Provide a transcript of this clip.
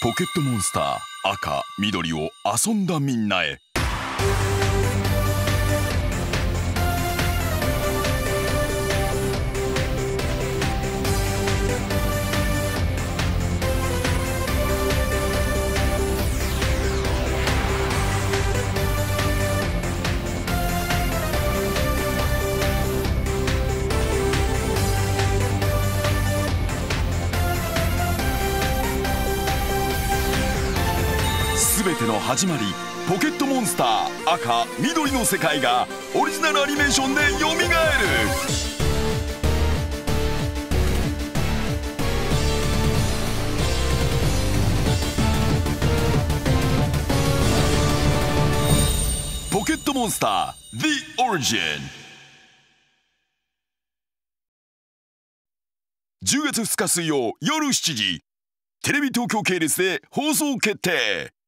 ポケットモンスター赤緑を遊んだみんなへ。全ての始まり、ポケットモンスター赤緑の世界がオリジナルアニメーションでよみがえる。ポケットモンスター The Origin。 10月2日水曜夜7時、テレビ東京系列で放送決定。